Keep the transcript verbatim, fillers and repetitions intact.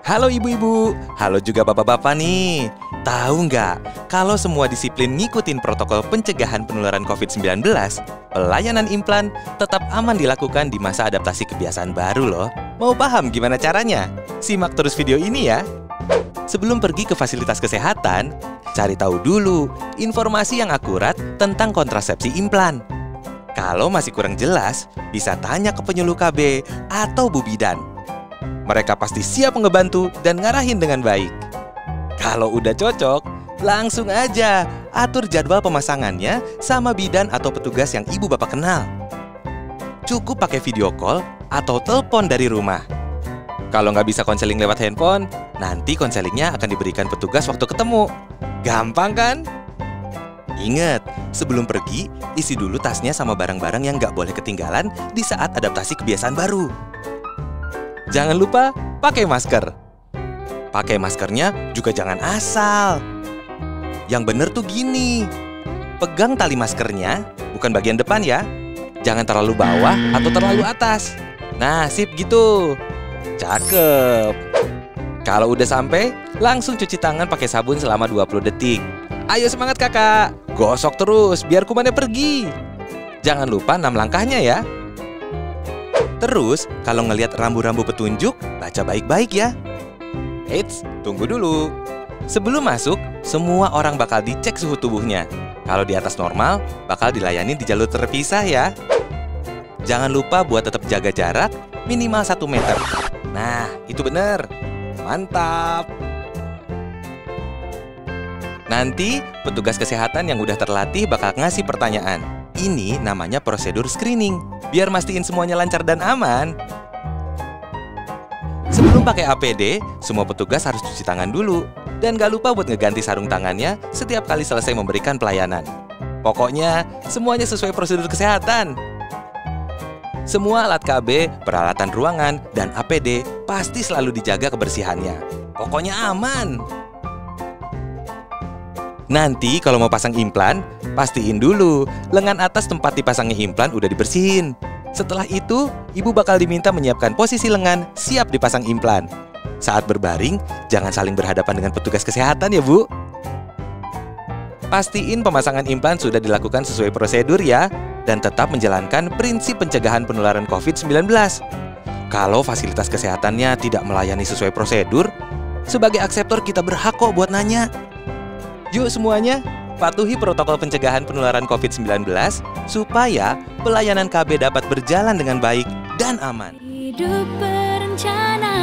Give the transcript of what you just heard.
Halo ibu-ibu, halo juga bapak-bapak nih. Tahu nggak, kalau semua disiplin ngikutin protokol pencegahan penularan covid sembilan belas, pelayanan implan tetap aman dilakukan di masa adaptasi kebiasaan baru loh. Mau paham gimana caranya? Simak terus video ini ya. Sebelum pergi ke fasilitas kesehatan, cari tahu dulu informasi yang akurat tentang kontrasepsi implan. Kalau masih kurang jelas, bisa tanya ke penyuluh K B atau Bu Bidan. Mereka pasti siap ngebantu dan ngarahin dengan baik. Kalau udah cocok, langsung aja atur jadwal pemasangannya sama bidan atau petugas yang ibu bapak kenal. Cukup pakai video call atau telepon dari rumah. Kalau nggak bisa konseling lewat handphone, nanti konselingnya akan diberikan petugas waktu ketemu. Gampang kan? Ingat, sebelum pergi, isi dulu tasnya sama barang-barang yang nggak boleh ketinggalan di saat adaptasi kebiasaan baru. Jangan lupa pakai masker. Pakai maskernya juga jangan asal. Yang bener tuh gini. Pegang tali maskernya, bukan bagian depan ya. Jangan terlalu bawah atau terlalu atas. Nah, sip gitu. Cakep. Kalau udah sampai, langsung cuci tangan pakai sabun selama dua puluh detik. Ayo semangat kakak. Gosok terus biar kumannya pergi. Jangan lupa enam langkahnya ya. Terus, kalau ngelihat rambu-rambu petunjuk, baca baik-baik ya. Eits, tunggu dulu. Sebelum masuk, semua orang bakal dicek suhu tubuhnya. Kalau di atas normal, bakal dilayani di jalur terpisah ya. Jangan lupa buat tetap jaga jarak minimal satu meter. Nah, itu bener. Mantap. Nanti, petugas kesehatan yang udah terlatih bakal ngasih pertanyaan. Ini namanya prosedur screening, biar mastiin semuanya lancar dan aman. Sebelum pakai A P D, semua petugas harus cuci tangan dulu. Dan gak lupa buat ngeganti sarung tangannya setiap kali selesai memberikan pelayanan. Pokoknya, semuanya sesuai prosedur kesehatan. Semua alat K B, peralatan ruangan, dan A P D pasti selalu dijaga kebersihannya. Pokoknya aman. Nanti kalau mau pasang implan, pastiin dulu lengan atas tempat dipasangnya implan udah dibersihin. Setelah itu, ibu bakal diminta menyiapkan posisi lengan siap dipasang implan. Saat berbaring, jangan saling berhadapan dengan petugas kesehatan ya Bu. Pastiin pemasangan implan sudah dilakukan sesuai prosedur ya, dan tetap menjalankan prinsip pencegahan penularan covid sembilan belas. Kalau fasilitas kesehatannya tidak melayani sesuai prosedur, sebagai akseptor kita berhak kok buat nanya. Yuk semuanya, patuhi protokol pencegahan penularan covid sembilan belas supaya pelayanan K B dapat berjalan dengan baik dan aman. Hidup berencana.